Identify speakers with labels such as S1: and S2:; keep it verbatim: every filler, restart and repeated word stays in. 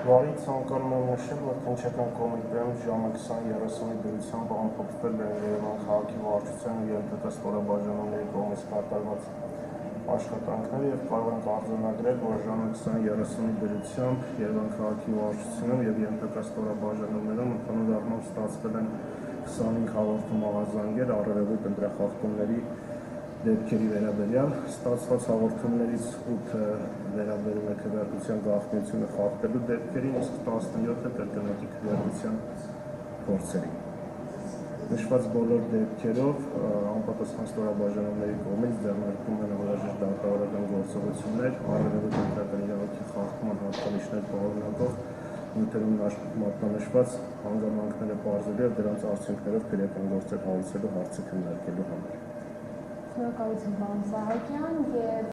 S1: Վարի ցանկանում եմ նշել, որ Քննչական կոմիտեում ժամը քսան երեսունի դրությամբ ամփոփվել են Երևան քաղաքի վարչության և ԵՄՏԿ ստորաբաժանումների կողմից կատարված աշխատանքները և կարող ենք արձանագրել, որ ժամը քսան երեսունի դրությամբ Երևան քաղաքի վարչությունում և ԵՄՏԿ ստորաբաժանումներում ընդհանուր առմամբ ստացվել են քսանհինգ հաղորդում աղազանգեր առերևույթ ընտրախախտումների դեպքերի վերաբերյալ, ստացված հաղորդումներից ութը վերաբերում է քվեարկության գաղտնիությունը խախտելու դեպքերին, իսկ տասնյոթը կրկնակի քվեարկության փորձերին։ Նշված բոլոր դեպքերով անպատասխան ստորաբաժանումների կողմից ձեռնարկվում են անհրաժեշտ դատավարական գործողություններ, առերևույթ ընտրական իրավունքի խախտման հատկանիշներ պարունակող նյութերում մատնանշված հանգամանքները պարզելու և դրանց արդյունքներով քրեական գործեր հարուցելու հարցը քննարկելու համար։
S2: Շնորհակալություն, պարոն Սահակյան, և